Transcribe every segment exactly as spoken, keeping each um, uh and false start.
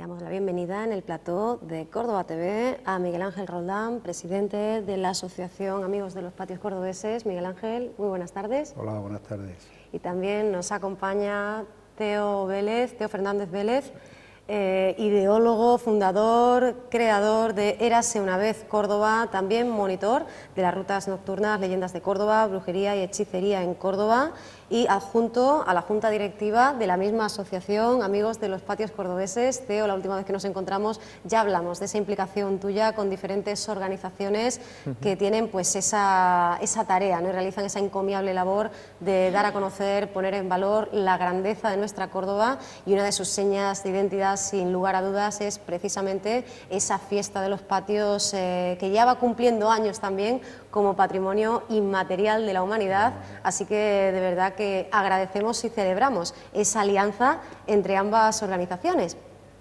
damos la bienvenida en el plató de Córdoba T V a Miguel Ángel Roldán, presidente de la Asociación Amigos de los Patios Cordobeses. Miguel Ángel, muy buenas tardes. Hola, buenas tardes. Y también nos acompaña Teo Vélez, Teo Fernández Vélez, eh, ideólogo, fundador, creador de Érase una vez Córdoba, también monitor de las rutas nocturnas Leyendas de Córdoba, Brujería y Hechicería en Córdoba, y adjunto a la Junta Directiva de la misma asociación Amigos de los Patios Cordobeses. Teo, la última vez que nos encontramos ya hablamos de esa implicación tuya con diferentes organizaciones uh-huh. que tienen pues esa, esa tarea, ¿no? Y realizan esa encomiable labor de dar a conocer, poner en valor la grandeza de nuestra Córdoba, y una de sus señas de identidad, sin lugar a dudas, es precisamente esa fiesta de los patios eh, que ya va cumpliendo años también como patrimonio inmaterial de la humanidad, así que de verdad que agradecemos y celebramos esa alianza entre ambas organizaciones.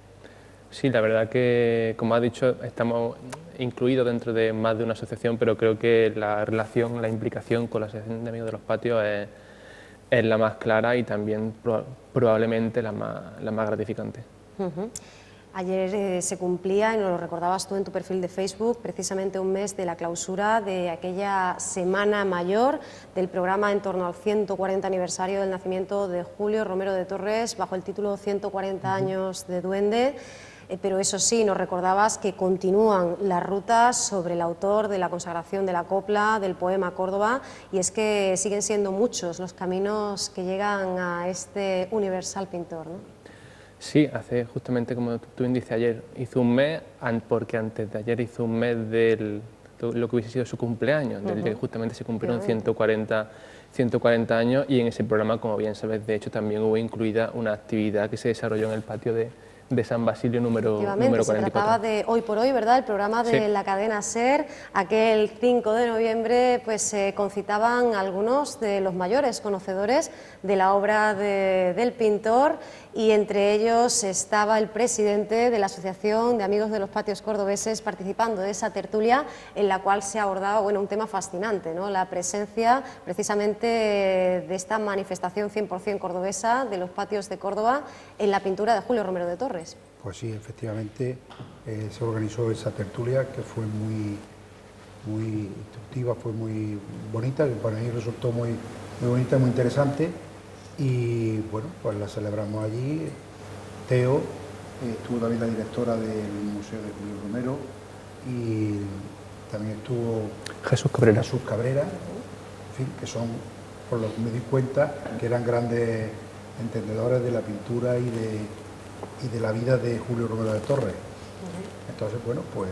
Sí, la verdad que, como ha dicho, estamos incluidos dentro de más de una asociación, pero creo que la relación, la implicación con la Asociación de Amigos de los Patios es, es la más clara y también pro, probablemente la más, la más gratificante. Uh-huh. Ayer eh, se cumplía, y nos lo recordabas tú en tu perfil de Facebook, precisamente un mes de la clausura de aquella Semana Mayor del programa en torno al ciento cuarenta aniversario del nacimiento de Julio Romero de Torres, bajo el título ciento cuarenta uh-huh. años de Duende. Eh, pero eso sí, nos recordabas que continúan las rutas sobre el autor de la consagración de la copla, del poema Córdoba, y es que siguen siendo muchos los caminos que llegan a este universal pintor, ¿no? Sí, hace justamente, como tú bien dices, ayer hizo un mes, porque antes de ayer hizo un mes de lo que hubiese sido su cumpleaños, uh-huh. del día que justamente se cumplieron ciento cuarenta años, y en ese programa, como bien sabes, de hecho también hubo incluida una actividad que se desarrolló en el patio de, de San Basilio número, número cuarenta y cuatro. Se trataba de Hoy por Hoy, ¿verdad?, el programa de sí. la cadena SER. Aquel cinco de noviembre pues se eh, concitaban algunos de los mayores conocedores de la obra de, del pintor, y entre ellos estaba el presidente de la Asociación de Amigos de los Patios Cordobeses participando de esa tertulia en la cual se abordaba, bueno, un tema fascinante, ¿no?, la presencia precisamente de esta manifestación cien por cien cordobesa de los patios de Córdoba en la pintura de Julio Romero de Torres. Pues sí, efectivamente eh, se organizó esa tertulia que fue muy, muy instructiva, fue muy bonita, que para mí resultó muy, muy bonita, muy interesante, y bueno, pues la celebramos allí. Teo, eh, estuvo también la directora del Museo de Julio Romero, y también estuvo Jesús Cabrera, Jesús Cabrera, en fin, que son, por lo que me di cuenta, que eran grandes entendedores de la pintura y de y de la vida de Julio Romero de Torres. Uh-huh. Entonces, bueno, pues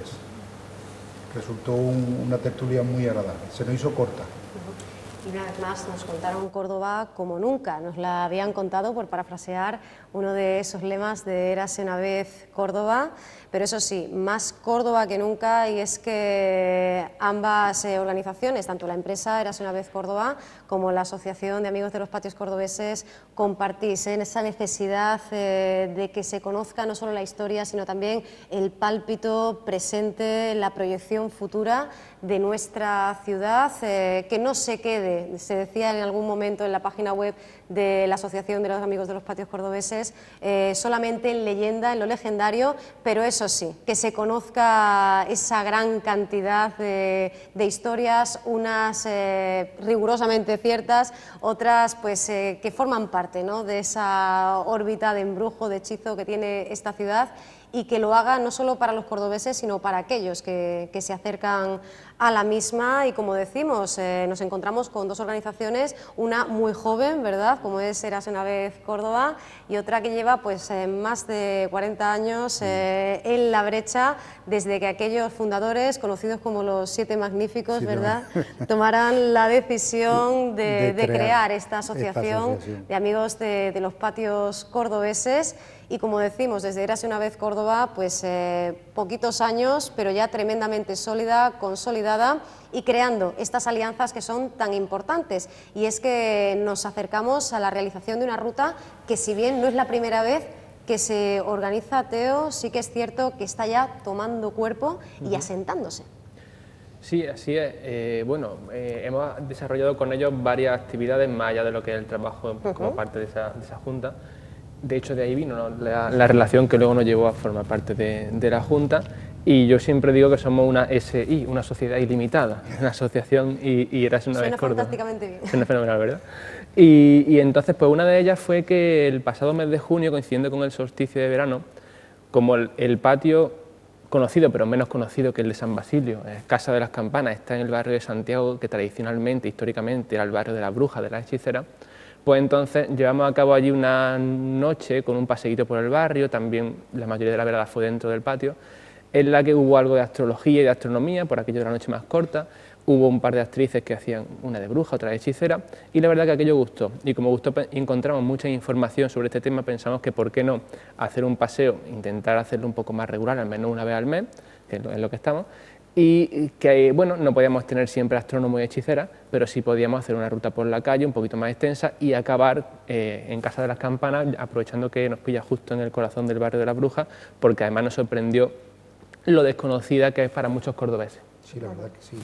resultó un, una tertulia muy agradable, se nos hizo corta. Uh-huh. Y una vez más nos contaron Córdoba como nunca, nos la habían contado, por parafrasear uno de esos lemas de Érase una vez Córdoba, pero eso sí, más Córdoba que nunca, y es que ambas eh, organizaciones, tanto la empresa Érase una vez Córdoba como la Asociación de Amigos de los Patios Cordobeses, compartís en esa necesidad eh, de que se conozca no solo la historia, sino también el pálpito presente, la proyección futura de nuestra ciudad, eh, que no se quede, se decía en algún momento en la página web de la Asociación de los Amigos de los Patios Cordobeses, eh, solamente en leyenda, en lo legendario, pero eso sí, que se conozca esa gran cantidad de, de historias, unas eh, rigurosamente ciertas, otras pues eh, que forman parte, ¿no?, de esa órbita de embrujo, de hechizo que tiene esta ciudad, y que lo haga no solo para los cordobeses, sino para aquellos que, que se acercan a la misma. Y como decimos, eh, nos encontramos con dos organizaciones, una muy joven, ¿verdad?, como es Érase una vez Córdoba, y otra que lleva pues eh, más de cuarenta años eh, en la brecha, desde que aquellos fundadores, conocidos como los Siete Magníficos, sí, ¿verdad?, no. tomaran la decisión de, de, de crear, crear esta asociación, esta asociación de amigos de, de los patios cordobeses. Y como decimos, desde Érase una vez Córdoba, pues eh, poquitos años, pero ya tremendamente sólida, consolidada, y creando estas alianzas que son tan importantes. Y es que nos acercamos a la realización de una ruta que, si bien no es la primera vez que se organiza, Teo, sí que es cierto que está ya tomando cuerpo y uh-huh. asentándose. Sí, así es. Eh, bueno, eh, hemos desarrollado con ellos varias actividades más allá de lo que es el trabajo uh-huh. como parte de esa, de esa junta. de hecho de ahí vino, ¿no?, la, la relación que luego nos llevó a formar parte de, de la Junta, y yo siempre digo que somos una S I, una sociedad ilimitada, una asociación, y, y Érase una vez Córdoba. Suena fantásticamente bien. Suena fenomenal, ¿verdad? Y, y entonces, pues una de ellas fue que el pasado mes de junio, coincidiendo con el solsticio de verano, como el, el patio conocido, pero menos conocido que el de San Basilio, Casa de las Campanas, está en el barrio de Santiago, que tradicionalmente, históricamente, era el barrio de la bruja, de la hechicera, pues entonces llevamos a cabo allí una noche con un paseíto por el barrio, también la mayoría de la velada fue dentro del patio, en la que hubo algo de astrología y de astronomía, por aquello de la noche más corta, hubo un par de actrices que hacían una de bruja, otra de hechicera, y la verdad que aquello gustó, y como gustó encontramos mucha información sobre este tema, pensamos que por qué no hacer un paseo, intentar hacerlo un poco más regular, al menos una vez al mes, que es lo que estamos, y que, bueno, no podíamos tener siempre astrónomo y hechicera, pero sí podíamos hacer una ruta por la calle un poquito más extensa y acabar eh, en Casa de las Campanas, aprovechando que nos pilla justo en el corazón del barrio de la Bruja, porque además nos sorprendió lo desconocida que es para muchos cordobeses. Sí, la verdad que sí.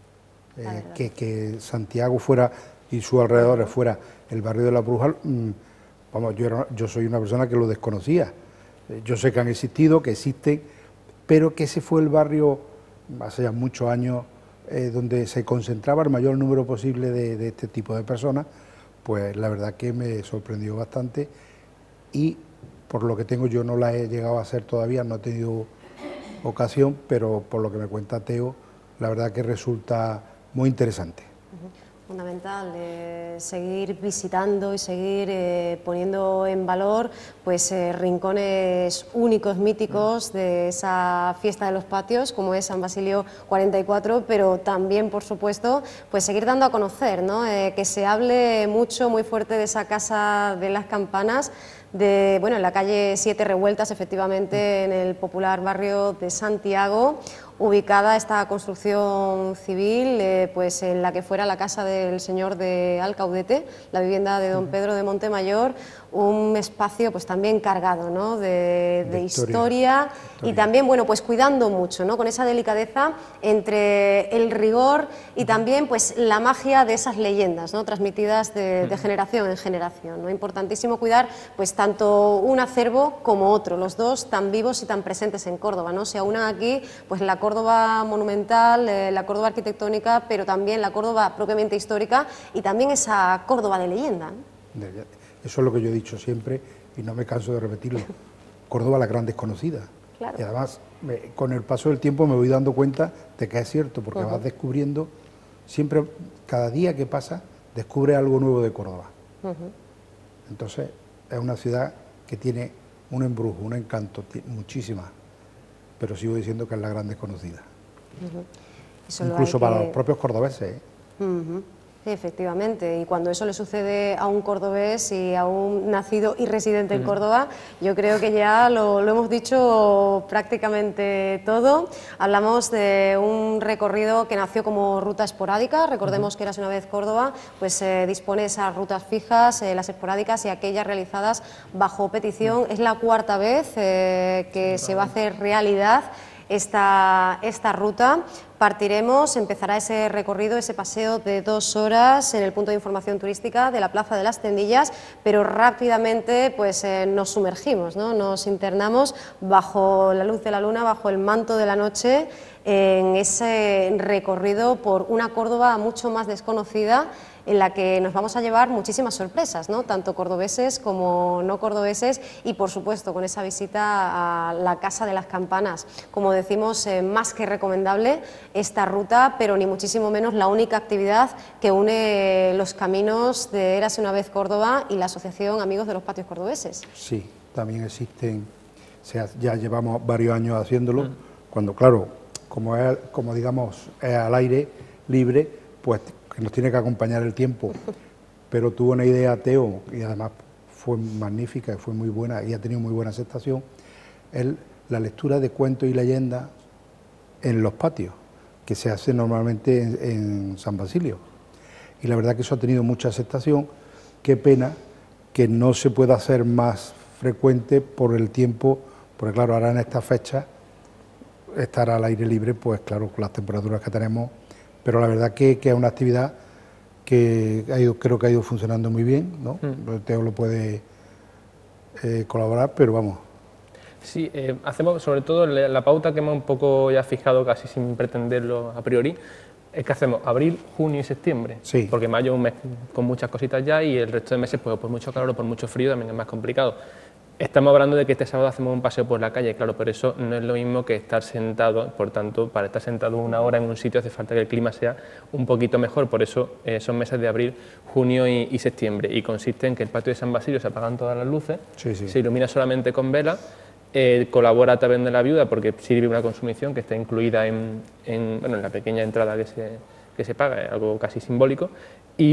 Eh, que, que Santiago fuera y sus alrededores fuera el barrio de la Bruja, mmm, vamos, yo, era, yo soy una persona que lo desconocía. Eh, yo sé que han existido, que existen, pero que ese fue el barrio, hace ya muchos años, eh, donde se concentraba el mayor número posible de, de este tipo de personas, pues la verdad que me sorprendió bastante, y por lo que tengo yo no la he llegado a hacer todavía, no he tenido ocasión, pero por lo que me cuenta Teo, la verdad que resulta muy interesante. Fundamental, eh, seguir visitando y seguir eh, poniendo en valor pues eh, rincones únicos, míticos de esa fiesta de los patios, como es San Basilio cuarenta y cuatro, pero también, por supuesto, pues seguir dando a conocer, ¿no? Eh, que se hable mucho, muy fuerte de esa Casa de las Campanas, de, bueno, en la calle Siete Revueltas, efectivamente, en el popular barrio de Santiago, ubicada esta construcción civil, eh, pues en la que fuera la casa del señor de Alcaudete, la vivienda de don Pedro de Montemayor, un espacio pues también cargado, ¿no?, de, de, de historia, historia, historia, y también, bueno, pues cuidando mucho, ¿no?, con esa delicadeza entre el rigor y también pues la magia de esas leyendas, ¿no?, transmitidas de, de generación en generación, ¿no? Importantísimo cuidar pues tanto un acervo como otro, los dos tan vivos y tan presentes en Córdoba, ¿no? Se aunan aquí pues la Córdoba monumental, eh, la Córdoba arquitectónica, pero también la Córdoba propiamente histórica y también esa Córdoba de leyenda, ¿no? Eso es lo que yo he dicho siempre y no me canso de repetirlo. Córdoba la gran desconocida. Claro. Y además, me, con el paso del tiempo me voy dando cuenta de que es cierto, porque uh-huh. vas descubriendo, siempre, cada día que pasa, descubre algo nuevo de Córdoba. Uh-huh. Entonces, es una ciudad que tiene un embrujo, un encanto, muchísimas, pero sigo diciendo que es la gran desconocida. Uh-huh. Incluso para que... los propios cordobeses, ¿eh? Uh-huh. Sí, efectivamente, y cuando eso le sucede a un cordobés y a un nacido y residente en Córdoba, yo creo que ya lo, lo hemos dicho prácticamente todo. Hablamos de un recorrido que nació como ruta esporádica, recordemos que Érase una vez Córdoba, pues eh, dispone de esas rutas fijas, eh, las esporádicas y aquellas realizadas bajo petición. Es la cuarta vez eh, que se va a hacer realidad esta, esta ruta. Partiremos, empezará ese recorrido, ese paseo de dos horas en el punto de información turística de la Plaza de las Tendillas, pero rápidamente pues eh, nos sumergimos, ¿no? Nos internamos bajo la luz de la luna, bajo el manto de la noche, en ese recorrido por una Córdoba mucho más desconocida, en la que nos vamos a llevar muchísimas sorpresas, ¿no?, tanto cordobeses como no cordobeses, y por supuesto con esa visita a la Casa de las Campanas. Como decimos, eh, más que recomendable esta ruta, pero ni muchísimo menos la única actividad que une los caminos de Érase una vez Córdoba y la Asociación Amigos de los Patios Cordobeses. Sí, también existen, o sea, ya llevamos varios años haciéndolo, mm. cuando claro, como es, como digamos, es al aire libre, pues que nos tiene que acompañar el tiempo, pero tuvo una idea Teo, y además fue magnífica, fue muy buena y ha tenido muy buena aceptación, es la lectura de cuentos y leyendas en los patios, que se hace normalmente en, en San Basilio. Y la verdad que eso ha tenido mucha aceptación. Qué pena que no se pueda hacer más frecuente por el tiempo, porque claro, ahora en esta fecha estar al aire libre, pues claro, con las temperaturas que tenemos, pero la verdad que, que es una actividad que ha ido, creo que ha ido funcionando muy bien, ¿no? Mm. Teo lo puede eh, colaborar, pero vamos. Sí, eh, hacemos sobre todo la, la pauta que hemos un poco ya fijado casi sin pretenderlo a priori, es que hacemos abril, junio y septiembre, Sí. porque mayo es un mes con muchas cositas ya y el resto de meses pues por mucho calor o por mucho frío también es más complicado. Estamos hablando de que este sábado hacemos un paseo por la calle, claro, pero eso no es lo mismo que estar sentado, por tanto, para estar sentado una hora en un sitio hace falta que el clima sea un poquito mejor, por eso eh, son meses de abril, junio y, y septiembre, y consiste en que el patio de San Basilio se apagan todas las luces, Sí, sí. se ilumina solamente con velas, eh, colabora a través de la viuda porque sirve una consumición que está incluida en, en, bueno, en la pequeña entrada que se, que se paga, es algo casi simbólico, y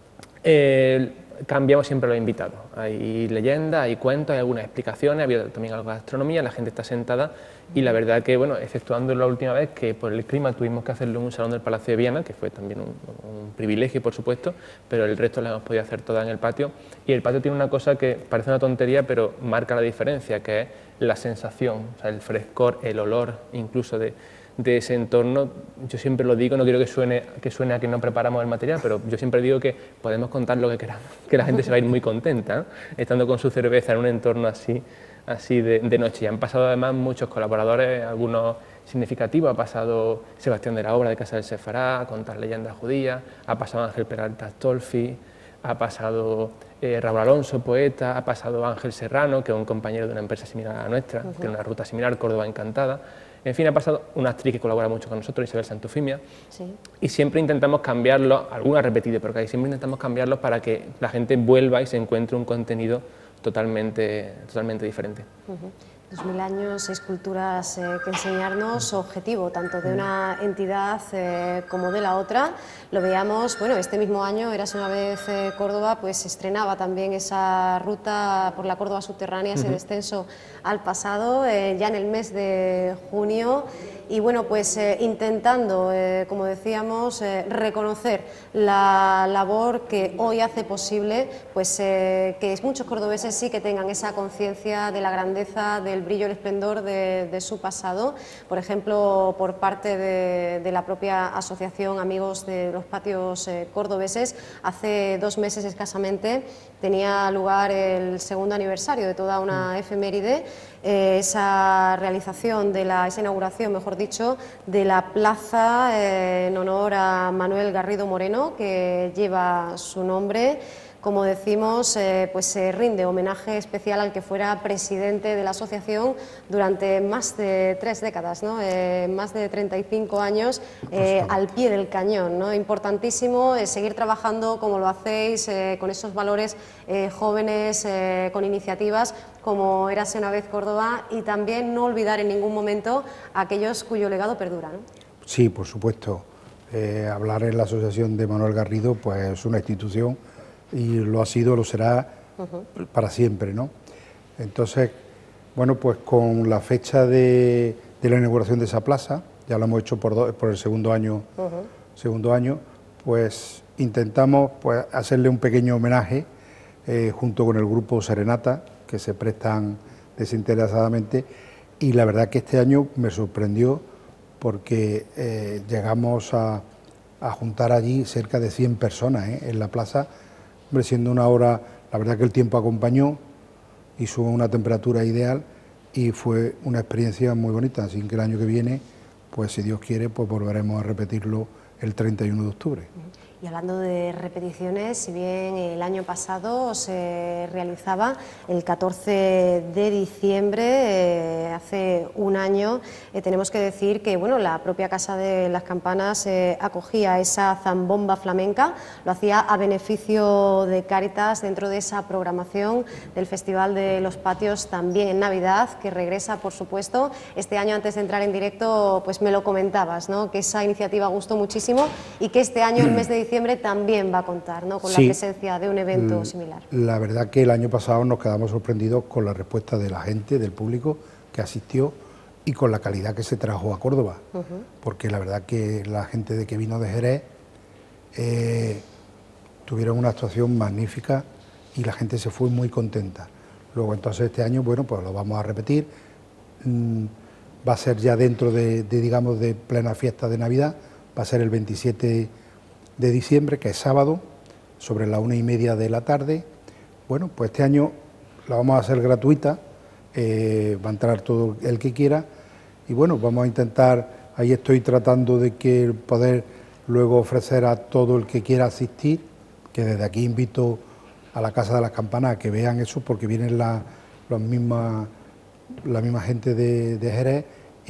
eh, cambiamos siempre los invitados. Hay leyendas, hay cuentos, hay algunas explicaciones, ha habido también algo de gastronomía, la gente está sentada y la verdad que, bueno, exceptuando la última vez que por el clima tuvimos que hacerlo en un salón del Palacio de Viana, que fue también un, un privilegio, por supuesto, pero el resto lo hemos podido hacer toda en el patio. Y el patio tiene una cosa que parece una tontería, pero marca la diferencia, que es la sensación, o sea, el frescor, el olor, incluso de de ese entorno. Yo siempre lo digo, no quiero que suene, que suene a que no preparamos el material, pero yo siempre digo que podemos contar lo que queramos, que la gente se va a ir muy contenta, ¿no? Estando con su cerveza en un entorno así, así de, de noche. Y han pasado además muchos colaboradores, algunos significativos, ha pasado Sebastián de la Obra de Casa del Sefará, a contar leyendas judías, ha pasado Ángel Peralta Astolfi, ha pasado eh, Raúl Alonso, poeta, ha pasado Ángel Serrano, que es un compañero de una empresa similar a la nuestra, uh-huh. Tiene una ruta similar, Córdoba Encantada. En fin, ha pasado una actriz que colabora mucho con nosotros, Isabel Santofimia, sí. Y siempre intentamos cambiarlos, algunas repetidas, pero casi siempre intentamos cambiarlos para que la gente vuelva y se encuentre un contenido totalmente, totalmente diferente. Uh-huh. Dos mil años, seis culturas eh, que enseñarnos, objetivo tanto de una entidad eh, como de la otra. Lo veíamos, bueno, este mismo año, Érase una vez eh, Córdoba, pues se estrenaba también esa ruta por la Córdoba subterránea, ese uh-huh. descenso al pasado, eh, ya en el mes de junio. Y bueno, pues eh, intentando, eh, como decíamos, eh, reconocer la labor que hoy hace posible, pues eh, que muchos cordobeses sí que tengan esa conciencia de la grandeza, del brillo, el esplendor de, de su pasado. Por ejemplo, por parte de, de la propia asociación Amigos de los Patios eh, Cordobeses, hace dos meses escasamente tenía lugar el segundo aniversario de toda una efeméride, eh, esa realización de la, esa inauguración, mejor dicho, de la plaza eh, en honor a Manuel Garrido Moreno, que lleva su nombre. Como decimos, eh, pues se rinde homenaje especial al que fuera presidente de la asociación durante más de tres décadas, ¿no? eh, más de treinta y cinco años eh, al pie del cañón, ¿no? Importantísimo eh, seguir trabajando como lo hacéis, eh, con esos valores eh, jóvenes, eh, con iniciativas como Érase una vez Córdoba, y también no olvidar en ningún momento a aquellos cuyo legado perdura, ¿no? Sí, por supuesto. Eh, hablar en la asociación de Manuel Garrido, pues es una institución y lo ha sido, lo será uh-huh. para siempre, ¿no? Entonces, bueno, pues con la fecha de, de la inauguración de esa plaza, ya lo hemos hecho por, do, por el segundo año, uh-huh. segundo año, pues intentamos pues, hacerle un pequeño homenaje eh, junto con el grupo Serenata, que se prestan desinteresadamente, y la verdad que este año me sorprendió porque eh, llegamos a, a juntar allí cerca de cien personas ¿eh? en la plaza. Hombre, siendo una hora, la verdad que el tiempo acompañó, hizo una temperatura ideal y fue una experiencia muy bonita, así que el año que viene, pues si Dios quiere, pues volveremos a repetirlo el treinta y uno de octubre. Y hablando de repeticiones, si bien el año pasado se realizaba el catorce de diciembre, eh, hace un año, eh, tenemos que decir que bueno, la propia Casa de las Campanas eh, acogía esa zambomba flamenca, lo hacía a beneficio de Cáritas dentro de esa programación del Festival de los Patios, también en Navidad, que regresa, por supuesto. Este año, antes de entrar en directo, pues me lo comentabas, ¿no? Que esa iniciativa gustó muchísimo y que este año, el mes de diciembre, también va a contar, ¿no? Con sí, la presencia de un evento similar. La verdad que el año pasado nos quedamos sorprendidos con la respuesta de la gente, del público que asistió y con la calidad que se trajo a Córdoba, uh-huh. porque la verdad que la gente de que vino de Jerez eh, tuvieron una actuación magnífica y la gente se fue muy contenta. Luego entonces este año, bueno, pues lo vamos a repetir, mm, va a ser ya dentro de, de, digamos, de plena fiesta de Navidad, va a ser el veintisiete de diciembre, que es sábado, sobre la una y media de la tarde. Bueno, pues este año la vamos a hacer gratuita, eh, va a entrar todo el que quiera y bueno, vamos a intentar, ahí estoy tratando de que poder luego ofrecer a todo el que quiera asistir, que desde aquí invito a la Casa de las Campanas a que vean eso porque vienen la, los mismas, la misma gente de, de Jerez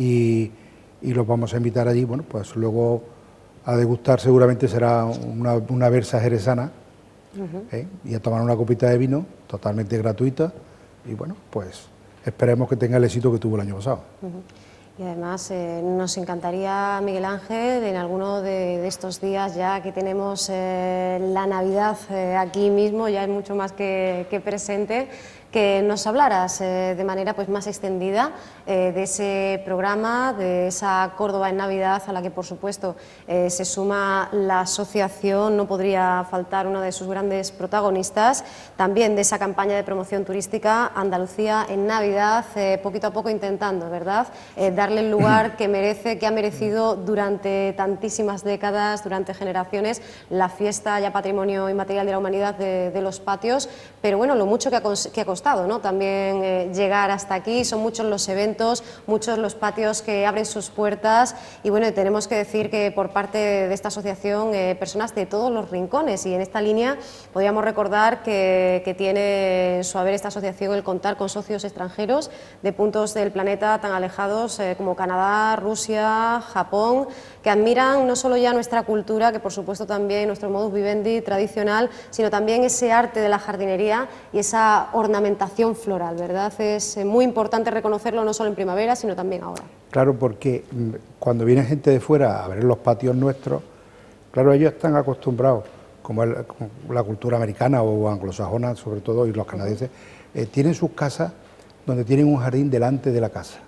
y, y los vamos a invitar allí, bueno, pues luego a degustar seguramente será una, una versa jerezana. Uh-huh. ¿eh? Y a tomar una copita de vino totalmente gratuita y bueno, pues esperemos que tenga el éxito que tuvo el año pasado. Uh-huh. Y además eh, nos encantaría, Miguel Ángel, en alguno de, de estos días ya que tenemos eh, la Navidad eh, aquí mismo, ya es mucho más que, que presente, que nos hablaras eh, de manera pues, más extendida eh, de ese programa, de esa Córdoba en Navidad, a la que por supuesto eh, se suma la asociación, no podría faltar uno de sus grandes protagonistas, también de esa campaña de promoción turística Andalucía en Navidad, eh, poquito a poco intentando, ¿verdad?, eh, darle el lugar que merece, que ha merecido durante tantísimas décadas, durante generaciones, la fiesta ya patrimonio inmaterial de la humanidad de, de los patios, pero bueno, lo mucho que ha, que ha costado, ¿no?, también eh, llegar hasta aquí, son muchos los eventos, muchos los patios que abren sus puertas y bueno, tenemos que decir que por parte de esta asociación eh, personas de todos los rincones y en esta línea podríamos recordar que, que tiene en su haber esta asociación el contar con socios extranjeros de puntos del planeta tan alejados eh, como Canadá, Rusia, Japón, que admiran no solo ya nuestra cultura, que por supuesto también nuestro modus vivendi tradicional, sino también ese arte de la jardinería y esa ornamentación floral, ¿verdad? Es muy importante reconocerlo no solo en primavera, sino también ahora. Claro, porque cuando viene gente de fuera a ver los patios nuestros, claro, ellos están acostumbrados, como, el, como la cultura americana o anglosajona sobre todo, y los canadienses, eh, tienen sus casas donde tienen un jardín delante de la casa.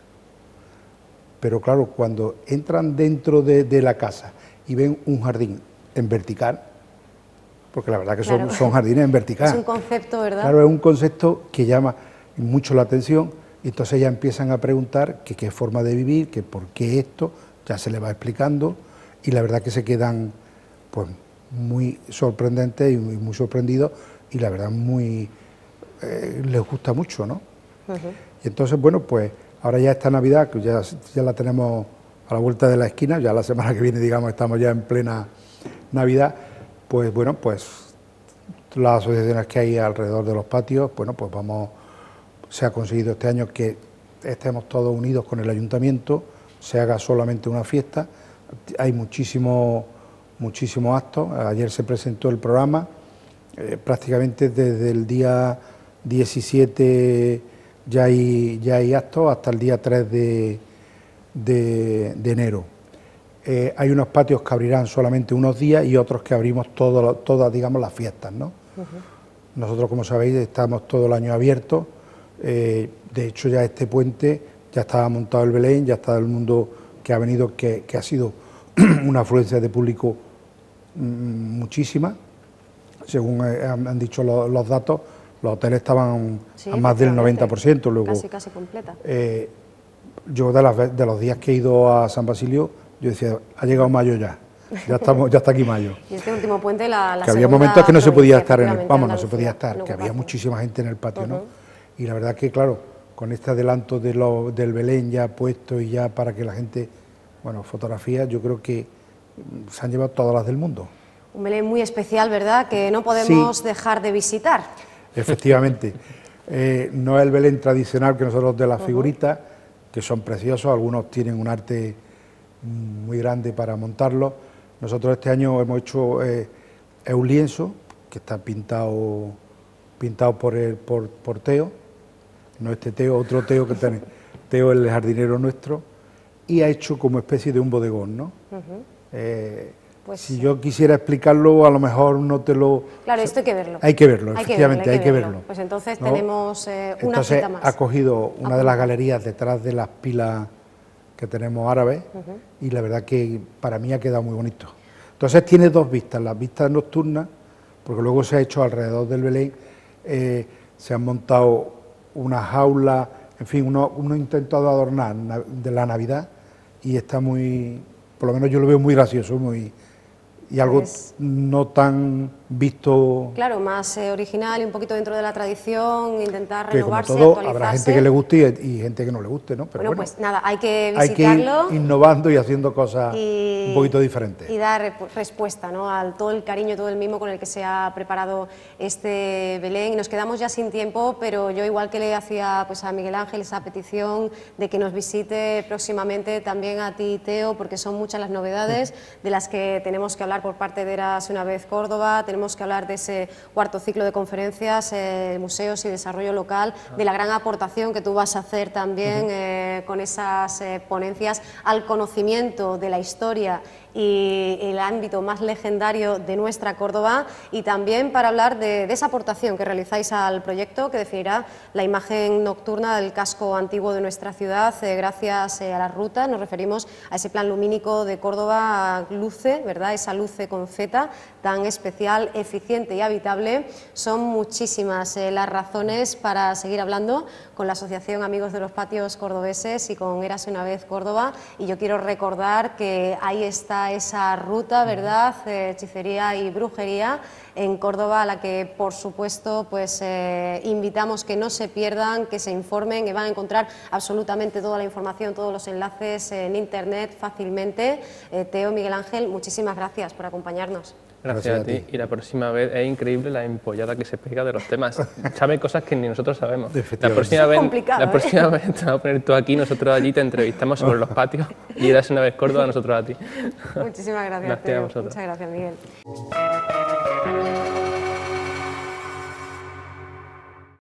Pero claro, cuando entran dentro de, de la casa y ven un jardín en vertical, porque la verdad que claro. son, son jardines en vertical. Es un concepto, ¿verdad? Claro, es un concepto que llama mucho la atención y entonces ya empiezan a preguntar que qué forma de vivir, que por qué esto, ya se les va explicando y la verdad que se quedan pues muy sorprendentes y muy, muy sorprendidos y la verdad muy eh, les gusta mucho, ¿no? Uh-huh. Y entonces, bueno, pues ahora ya esta Navidad, que ya, ya la tenemos a la vuelta de la esquina, ya la semana que viene, digamos, estamos ya en plena Navidad, pues bueno, pues las asociaciones que hay alrededor de los patios, bueno, pues vamos, se ha conseguido este año que estemos todos unidos con el ayuntamiento, se haga solamente una fiesta, hay muchísimos muchísimos actos, ayer se presentó el programa, eh, prácticamente desde el día diecisiete ya hay, ya hay actos hasta el día tres de, de, de enero. Eh, hay unos patios que abrirán solamente unos días y otros que abrimos todo, todas, digamos, las fiestas, ¿no? Uh-huh. Nosotros, como sabéis, estamos todo el año abiertos, eh, de hecho ya este puente ya estaba montado el Belén, ya está el mundo que ha venido, que, que ha sido una afluencia de público mmm, muchísima, según eh, han, han dicho los, los datos, los hoteles estaban sí, a más del noventa por ciento. Luego, casi, casi completa. Eh, yo de, las, de los días que he ido a San Basilio, yo decía, ha llegado mayo ya, ya estamos, ya está aquí mayo. Y este último puente, la, la que había momentos que no se podía estar en el, vamos, no se podía estar, no que había muchísima gente en el patio, uh-huh. ¿no? Y la verdad que, claro, con este adelanto de lo, del Belén ya puesto y ya para que la gente, bueno, fotografía, yo creo que se han llevado todas las del mundo. Un Belén muy especial, ¿verdad?, que no podemos sí. dejar de visitar. Efectivamente, eh, no es el Belén tradicional que nosotros de las figuritas, uh-huh. que son preciosos, algunos tienen un arte muy grande para montarlos. Nosotros este año hemos hecho eh, un lienzo que está pintado pintado por el por, por Teo, no este Teo, otro Teo que tiene, Teo el jardinero nuestro, y ha hecho como especie de un bodegón, ¿no? Uh-huh. eh, Pues si sí. yo quisiera explicarlo, a lo mejor no te lo... Claro, esto hay que verlo. Hay que verlo, hay efectivamente, que verlo, hay, hay que verlo. verlo. Pues entonces ¿no? tenemos eh, una entonces, cita más. ha cogido una de las galerías detrás de las pilas que tenemos árabes uh-huh. y la verdad que para mí ha quedado muy bonito. Entonces tiene dos vistas, las vistas nocturnas, porque luego se ha hecho alrededor del Belén, eh, se han montado unas jaulas, en fin, uno, uno ha intentado adornar de la Navidad y está muy, por lo menos yo lo veo muy gracioso, muy... y algo pues, no tan visto... Claro, más eh, original y un poquito dentro de la tradición, intentar que como renovarse, todo, actualizarse. habrá gente que le guste y, y gente que no le guste, ¿no? Pero bueno, bueno, pues nada, hay que hay que visitarlo. ir innovando y haciendo cosas y, un poquito diferentes. Y dar rep- respuesta, ¿no?, al todo el cariño, todo el mimo con el que se ha preparado este Belén. Y nos quedamos ya sin tiempo, pero yo, igual que le hacía pues a Miguel Ángel esa petición de que nos visite próximamente, también a ti, Teo, porque son muchas las novedades de las que tenemos que hablar por parte de Érase una vez Córdoba. Tenemos que hablar de ese cuarto ciclo de conferencias, eh, museos y desarrollo local, de la gran aportación que tú vas a hacer también eh, con esas eh, ponencias al conocimiento de la historia y el ámbito más legendario de nuestra Córdoba, y también para hablar de, de esa aportación que realizáis al proyecto que definirá la imagen nocturna del casco antiguo de nuestra ciudad eh, gracias eh, a la ruta. Nos referimos a ese plan lumínico de Córdoba Luce, ¿verdad?, esa luce con feta tan especial, eficiente y habitable. Son muchísimas eh, las razones para seguir hablando con la Asociación Amigos de los Patios Cordobeses y con Érase una vez Córdoba, y yo quiero recordar que ahí está esa ruta, ¿verdad?, eh, hechicería y brujería en Córdoba, a la que por supuesto pues eh, invitamos que no se pierdan, que se informen, que van a encontrar absolutamente toda la información, todos los enlaces en internet fácilmente. eh, Teo, Miguel Ángel, muchísimas gracias por acompañarnos. Gracias, Gracias a a ti. ti. Y la próxima vez es increíble la empollada que se pega de los temas. Sabe cosas que ni nosotros sabemos. La Efectivamente. próxima Es vez, complicado, la ¿eh? próxima vez te vamos a poner tú aquí, nosotros allí, te entrevistamos sobre los patios y Érase una vez Córdoba, nosotros a ti. Muchísimas gracias, Gracias a Teo. vosotros. Muchas gracias, Miguel.